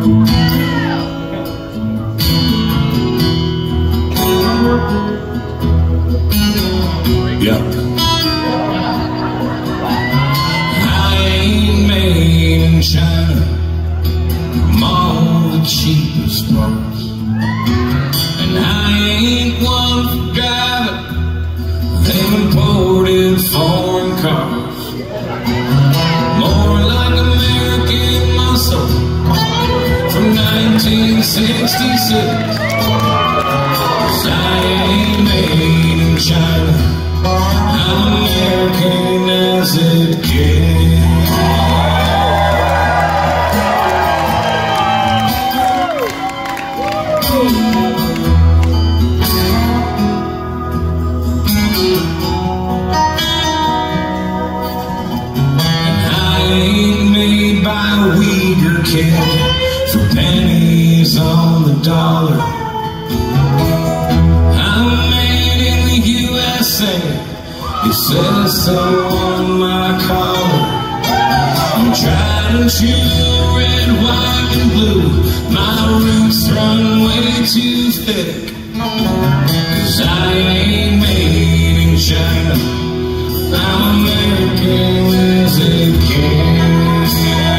Yeah. I ain't made in China from all the cheapest parts, and I ain't one for driving them imported foreign cars. More like American muscle from 1966. 'Cause I ain't made in China, I'm American as it gets. And I ain't made by a Uyghur kid for pennies on the dollar. I'm made in the USA, it says so on my collar. I'm tried and true, red, white, and blue. My roots run way too thick. 'Cause I ain't made in China, I'm American as it gets.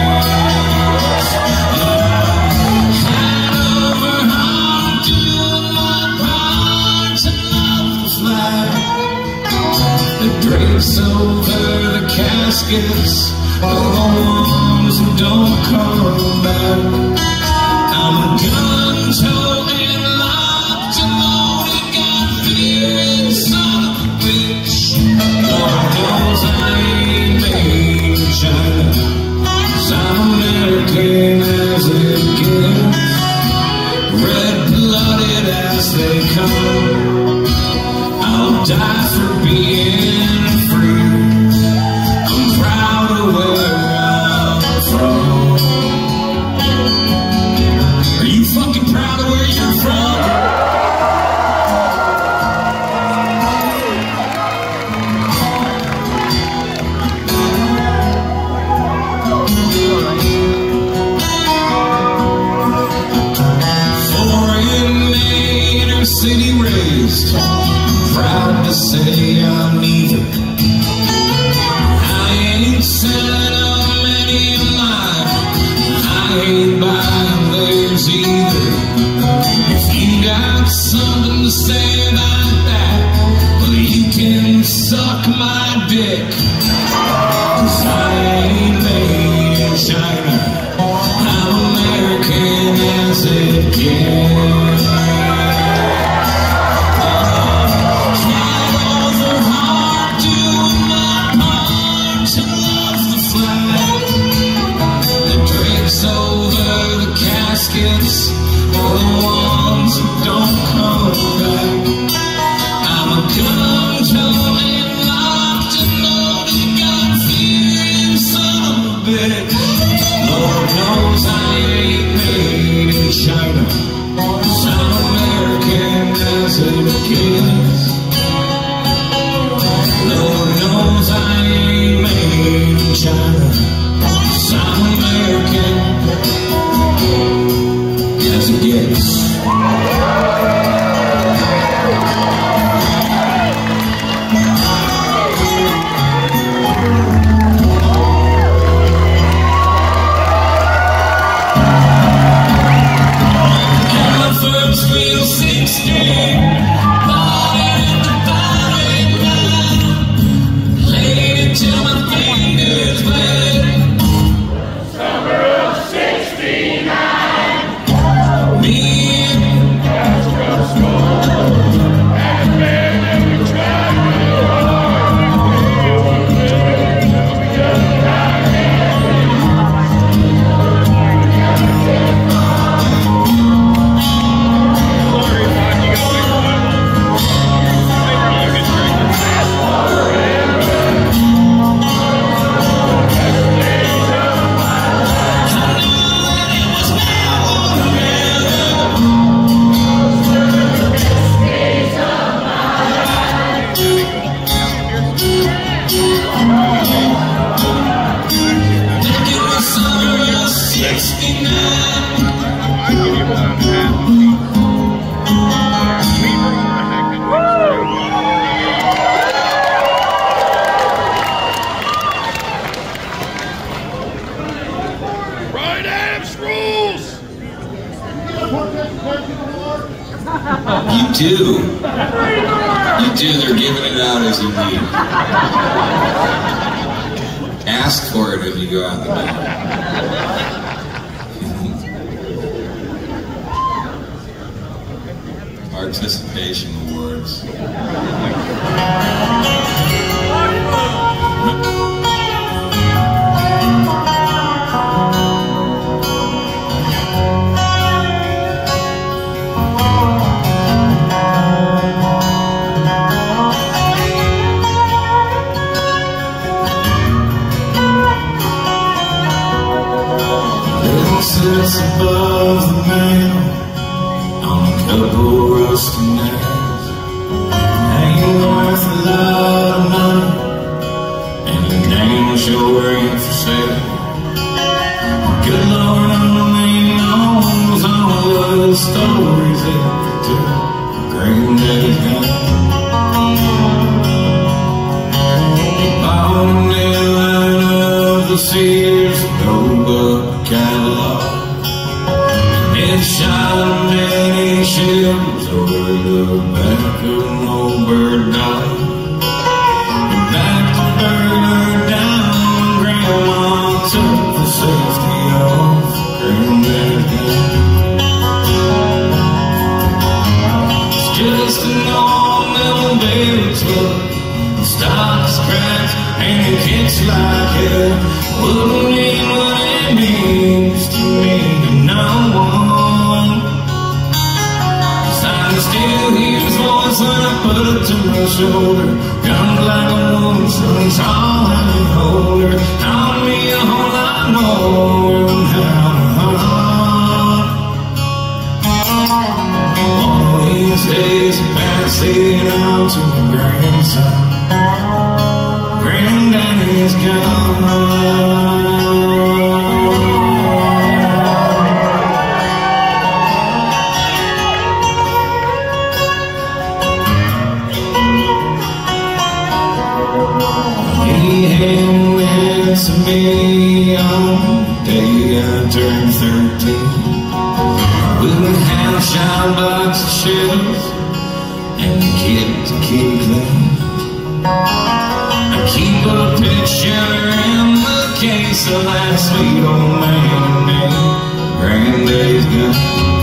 Hand over heart, doing my part to love the flag that drapes over the caskets of the ones who don't come back. I'm a gun-toting, locked and loaded, God-fearing son of a bitch. Lord knows I ain't made in China, 'cause I'm American as it gets. Red-blooded as they come, I'll die for being free. I'm proud of where I'm from. Are you fucking proud of where you're from? Foreign made or city raised, proud to say I'm neither. I ain't selling them any of mine, I ain't buying theirs either. If you got something to say about that, well, you can suck my dick. 'Cause I ain't made in China, I'm American as it gets. Over the caskets for the ones who don't come back. I'm a gun-toting, locked and loaded, God-fearing son of a bitch. Lord knows I ain't made in China, 'cause I'm American as it gets. Lord knows I ain't made in China, 'cause I'm American as it gets. And my first real 16, bought it in the body ground, laid it till my fingers bled. Summer of '69. Me Back in the summer of '69. do. You do. They're giving it out as you leave. Ask for it if you go out the door. Participation awards. Sits above the mantel on a couple rusty nails, ain't worth a lot of money, and the name sure ain't for sale. Good Lord only knows all the stories that tell Granddaddy's got. He bought a nail out of the Sears Roebuck catalog. It shot many shells over the back of an old bird dog. It backed the burglar down when Grandma took the safety off Granddaddy's gun. It's just an old little baby truck. The stops cracked and it kicks like hell. Wouldn't mean what it means to me to no one. Still hear his voice when I put it to my shoulder. Comes like a woman, so tall and I hold her. Taught me a whole lot more than how. All these days are passing on to my grandson. Granddaddy's gone. To me on the day I turned 13, with a half-shot box of shells and a kid to keep clean. I keep a picture in the case of that sweet old man named Granddaddy's gun.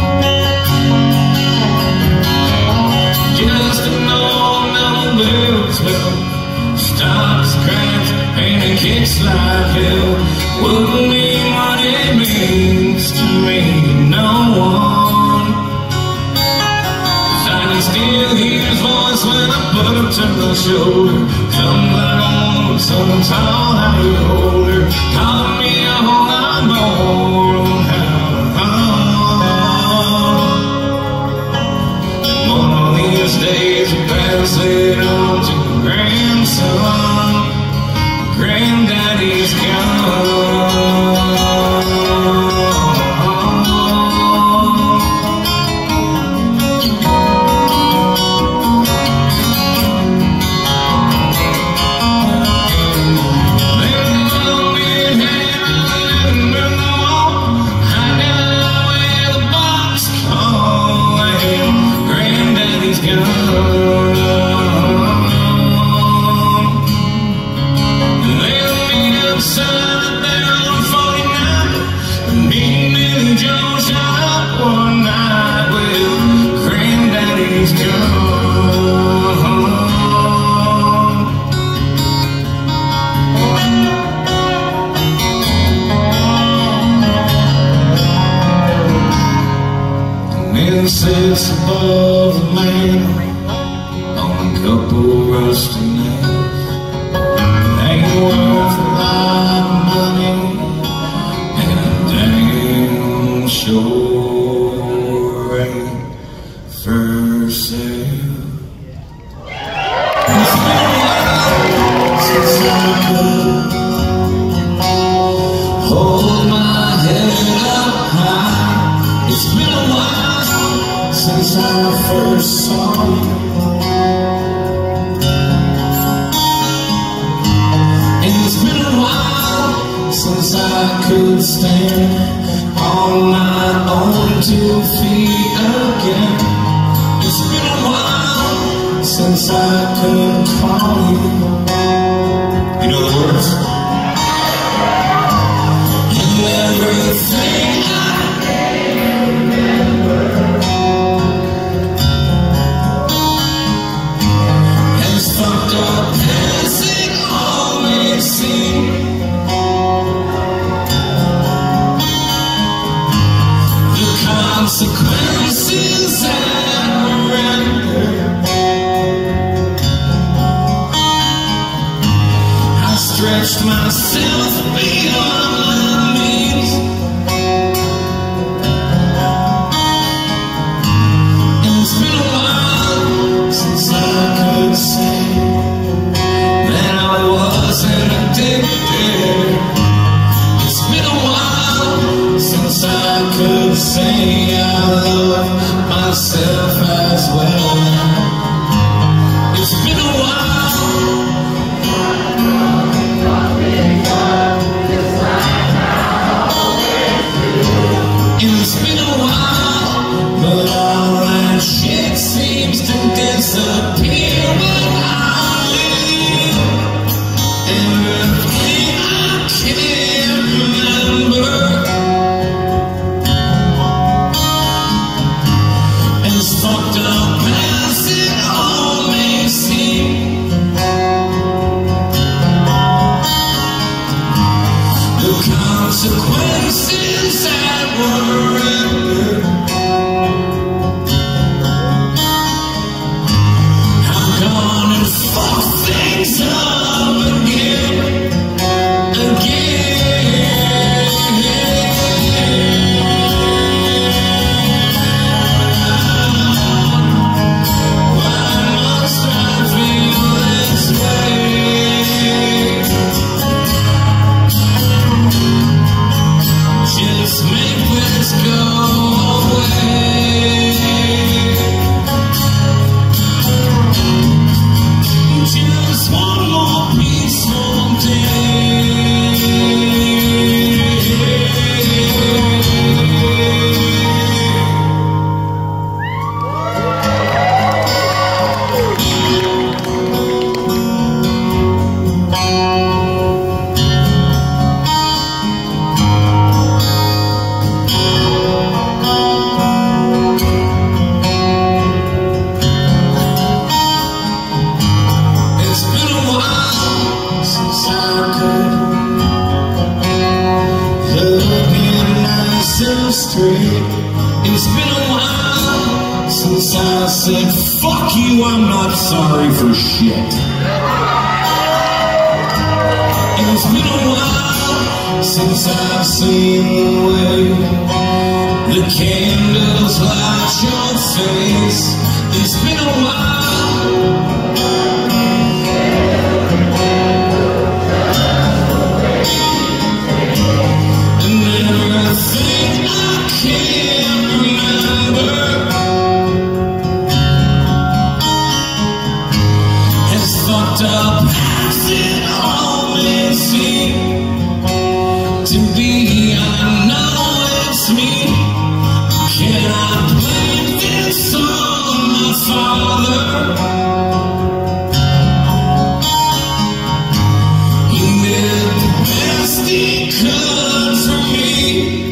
Just an old metal bill's belt, stops cracked and it kicks like hell. Wouldn't mean what it means to me to no one. 'Cause I can still hear his voice when I put it to my shoulder. Comes like a woman, so tall how you hold her. Taught me a whole lot more than how. One of these days I pass it on to my grandson. Granddaddy's gone. Granddaddy's gone. Sits above the mantel on a couple rusty nails. Ain't worth a lot of money, and a damn sure ain't for sale. It's been a while since I could hold my head up high. It's been a while since I first saw you, and it's been a while since I could stand on my own 2 feet again. It's been a while since I could call you. You know the words? And everything I can remember has fucked up as it always seemed. The consequences and render. I stretched myself beyond my means, and it's been a while since I could say that I wasn't addicted. It's been a while since I could say I love myself as well. It's been a while. It's been a while, but all that shit seems to disappear. But I live everything I can remember. As fucked up as it all may seem, the consequences that were rendered. I've gone and fucked things up again. Why must I feel this way? Just make this go away. Just one more peaceful day. It's been a while since I could look at myself straight. It's been a while since I said, fuck you, I'm not sorry for shit. It's been a while since I've seen the way the candles light your face. It's been a while. And everything I can remember has fucked up as it all may seem to be. I know it's me. Can I blame this on my father? He did the best he could for me.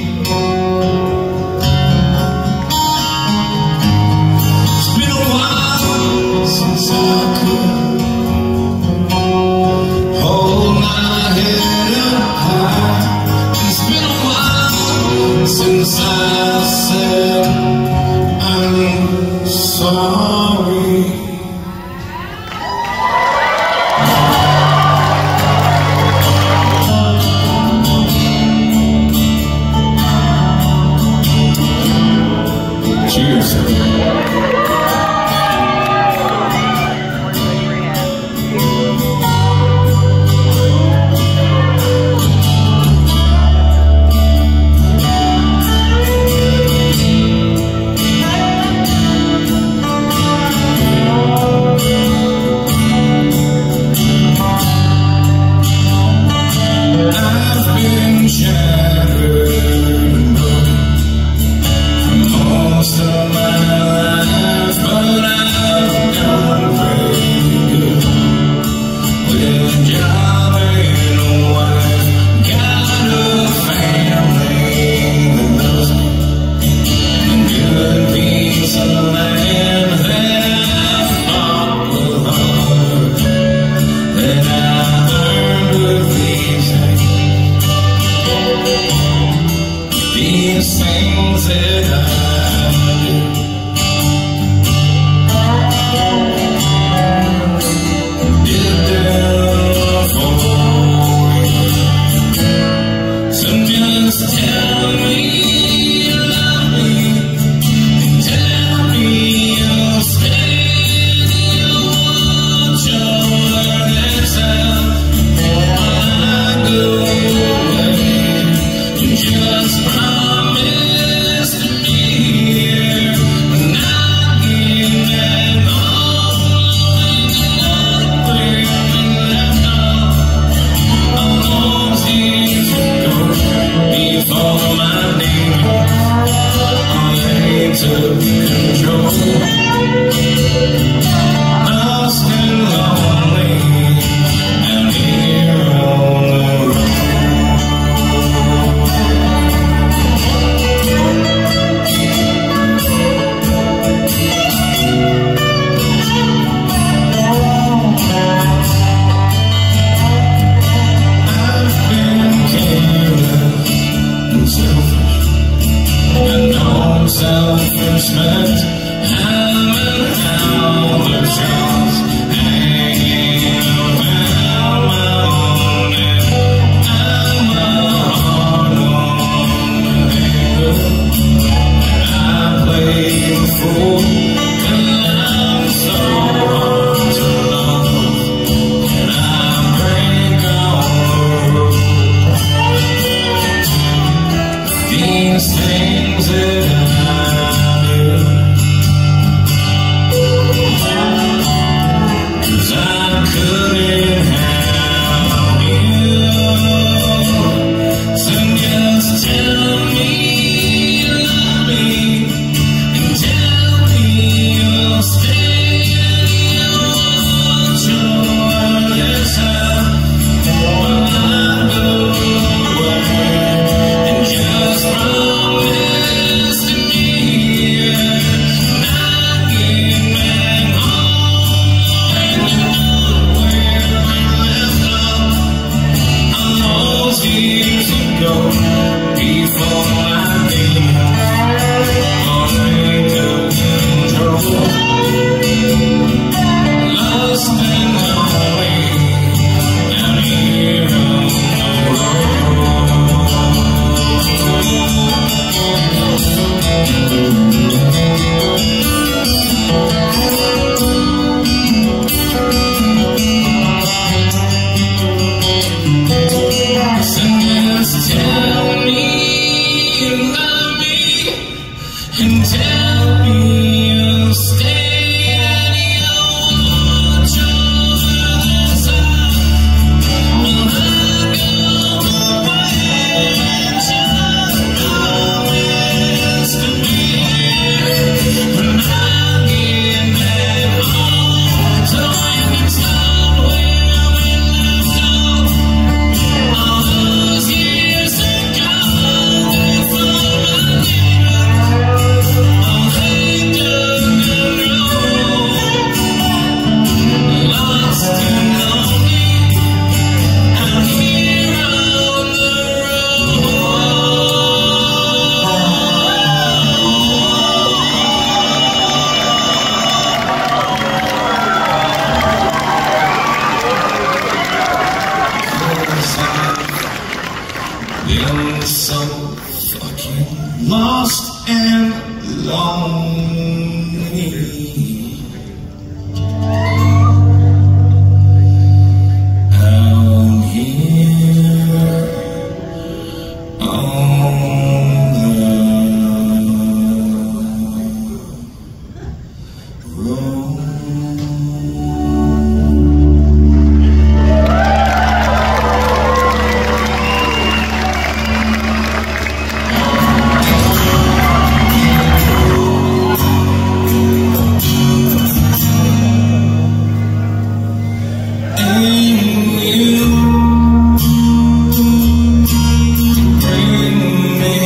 It's been a while since I could hold my head up high. It's been a while since I said I'm sorry. Cheers. I've been shattered most of my things that I do. Did them for you. So just tell me you love me, and tell me you'll stay, you'll watch over this house while I go away. You just promise to be here when I get back home, where we left off all those years ago. Before my demons all they took control. Lost and lonely out here on the road. I've been careless and selfish. I know self-respect. How the chance hanging around my own neck. I'm a hard one to handle, and I play the fool, 'cause I'm so hard to love, and I break all the rules. These things that I do, 'cause I couldn't have you. So just tell me you love me, and tell me you'll stay, and you'll watch over this house while I go away. And just promise to me when I get back home, and you know where we left off all those years ago. Before my demons all they took control. Lost and lonely out here on the road. So just tell me you love me, and tell me you'll stay, and you'll watch over this house while I go away. Just promise to be here when I get back home, so we can start where we left off all those years ago. Before my demons all they took control. Lost and lonely out here on the I'm so fucking lost and lonely out here on the road. Bring me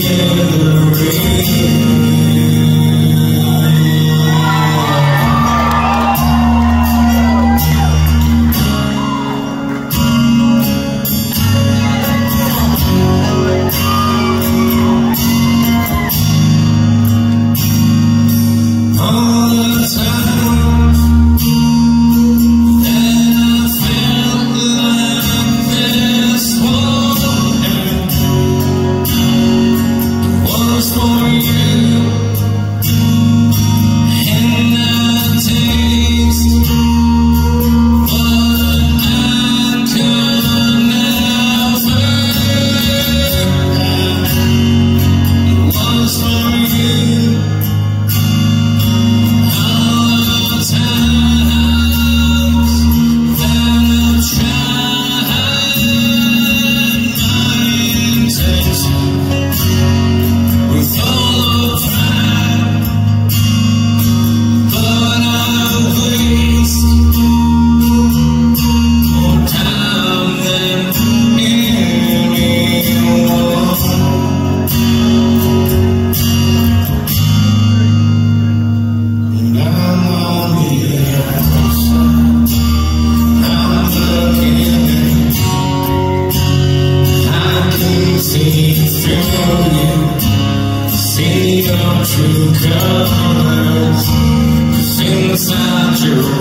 true colors. 'Cause inside you're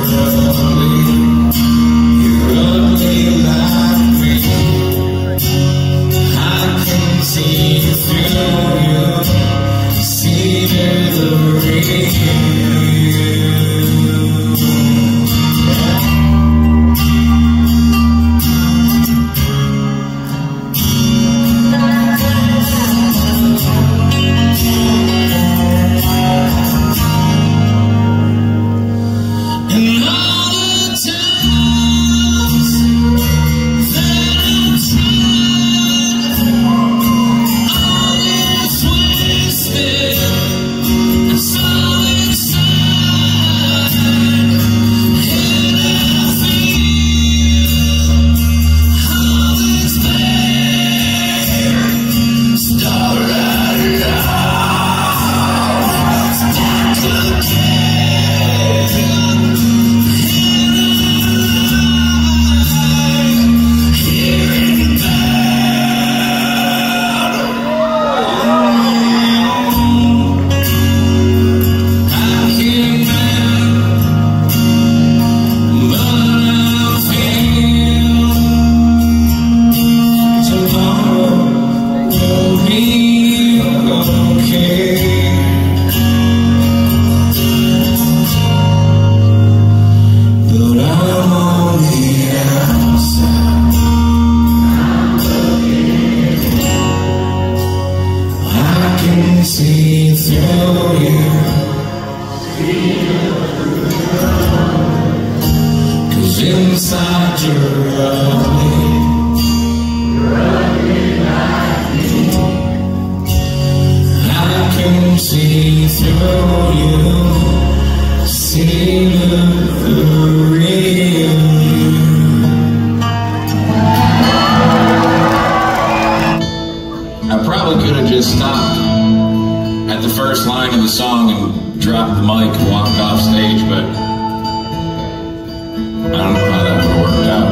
ugly like me. I can see through you, see the real you. See through you, 'cause inside you're ugly like me. I can see through you, see the real you. I probably could have just stopped at the first line of the song and dropped the mic and walked off stage, but I don't know how that would have worked out.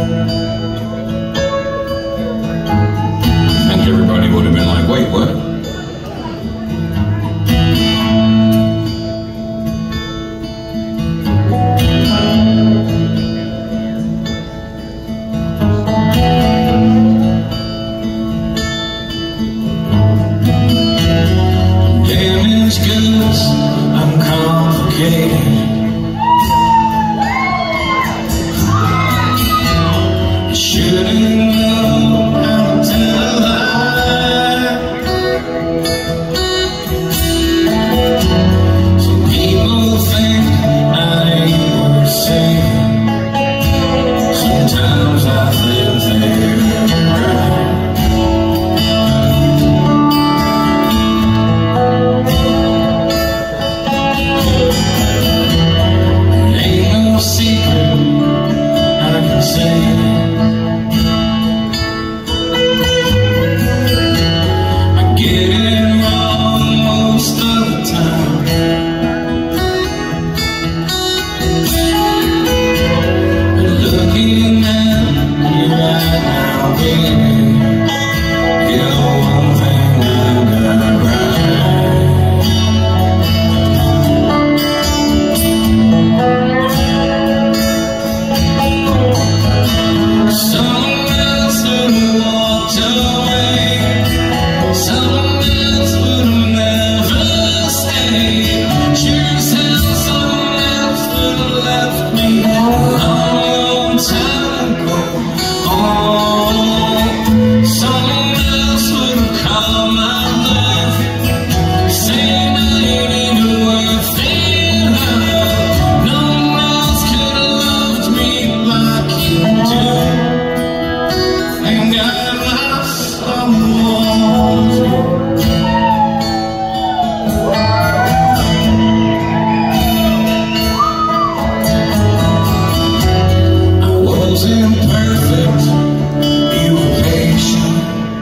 I think everybody would have been like, wait, what? Damaged goods, I'm complicated. imperfect, you were patient.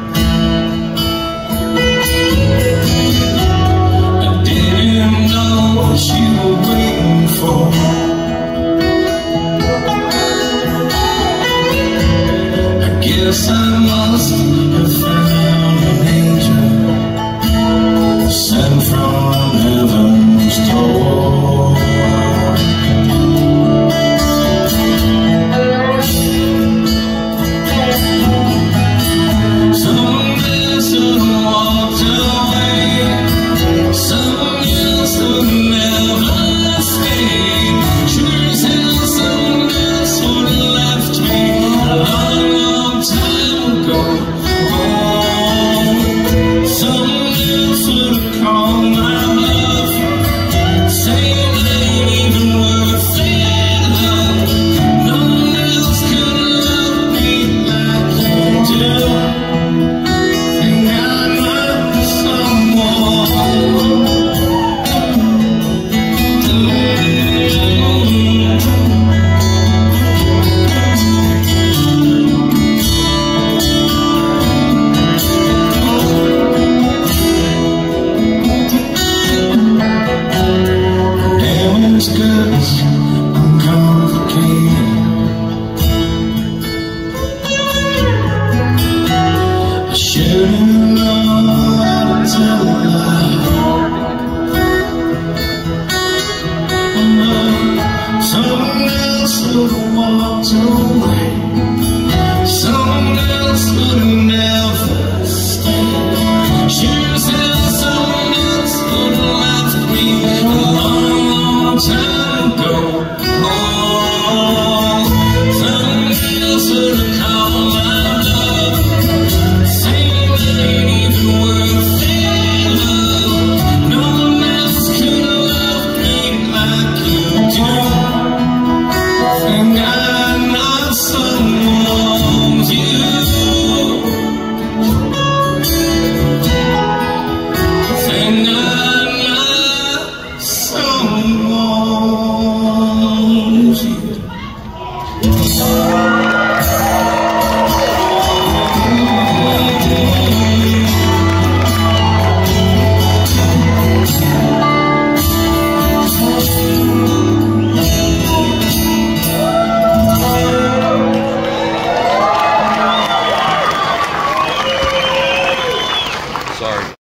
I didn't know what you were waiting for. I guess I must have found an angel sent from heaven's door. Cause I'm complicated. I should've known how to tell a lie. Someone else would've walked away.